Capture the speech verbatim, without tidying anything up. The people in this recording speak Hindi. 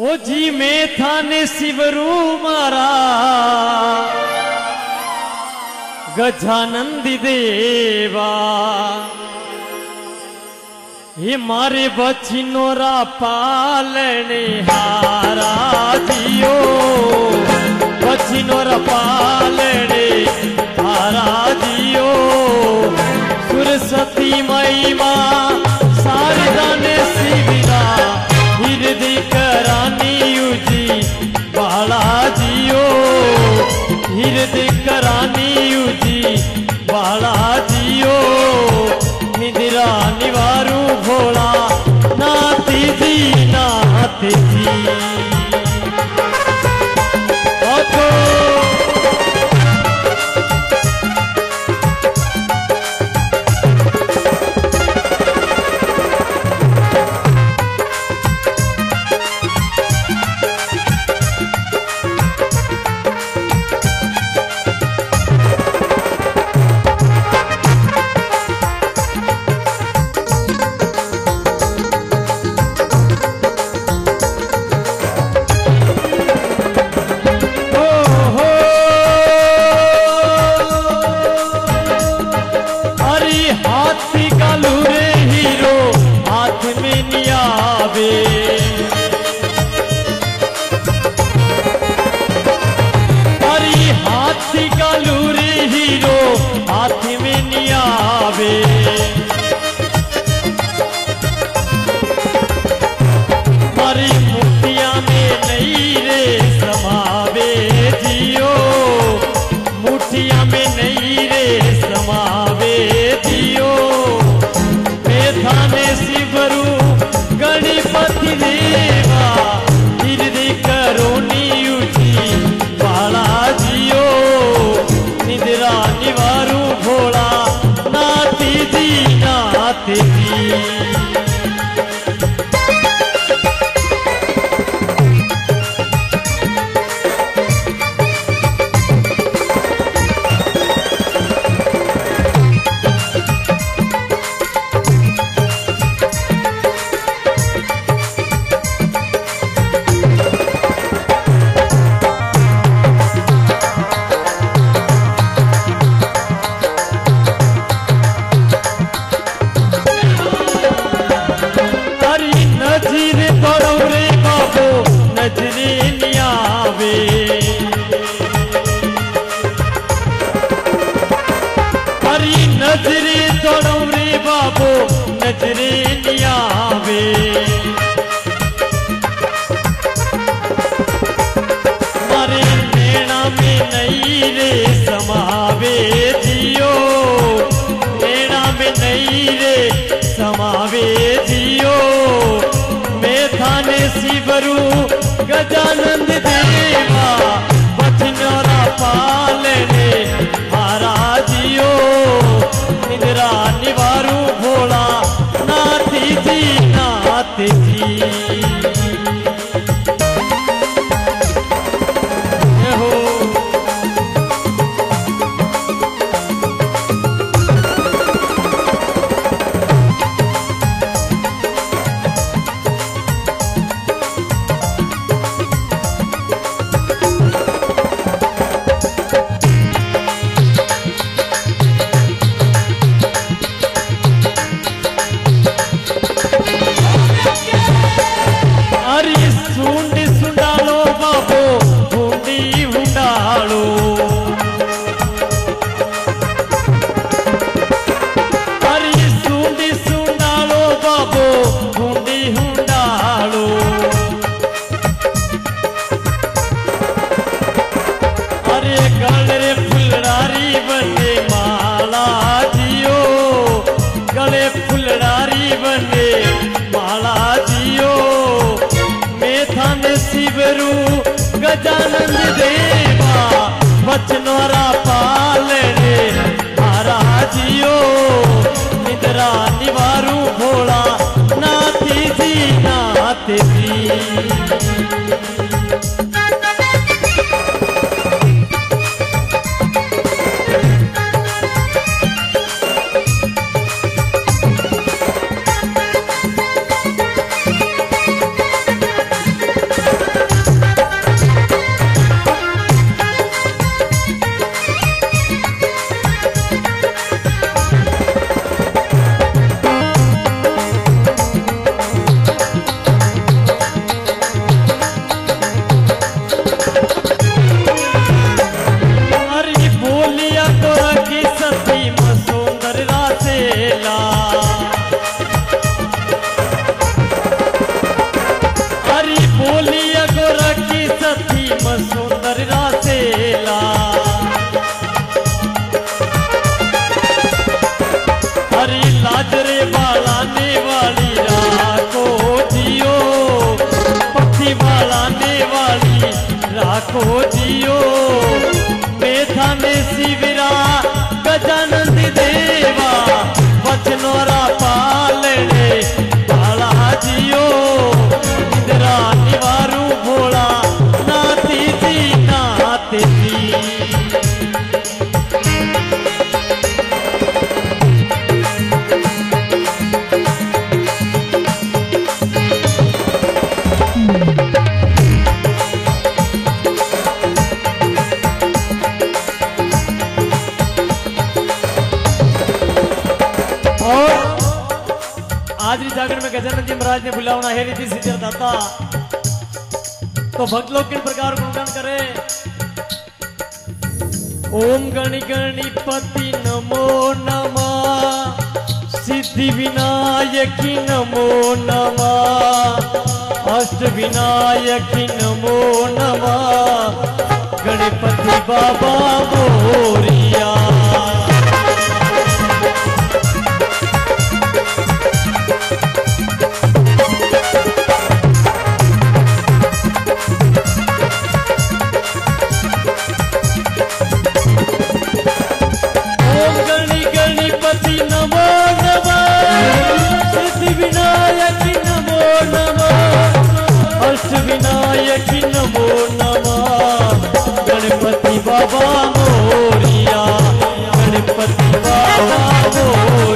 ओ जी में थाने शिवरू मारा गजानंदी देवा ये मारे बचिनोरा पालने हारा जियो बचिनोरा पालने हारा जियो सुरसती मई माँ शारदा ने शिविरा हृदय करानी उजी बाला जियो हृदय करानी उजी बाला जियो निद्रा निवारू भोला नाती जी नाती जी गजानंद देवा बचिनोरा पालने हारा जियो निद्रा निवारू भोला नाती जी नाती जी गजानंद देवा बचनोरा पालने हारा जियो निद्रा निवारू भोला नाती जी नाती जी हाजरी जागरण में गजानन जी महाराज ने बुलावना है रिद्धि सिद्धि दाता। तो भक्त लोग किन प्रकार गुणगान करे। ओम गणि गणिपति नमो नमः, सिद्धि विनायकी नमो नमः, अष्ट विनायकी नमो नमः, गणपति बाबा मोरिया। ओम गणि गणपति नमो नमः, सिद्धि विनायकी नमो नमः, अष्ट विनायकी नमो नमः, गणपति बाबा मोरिया, गणपति बाबा मोरिया।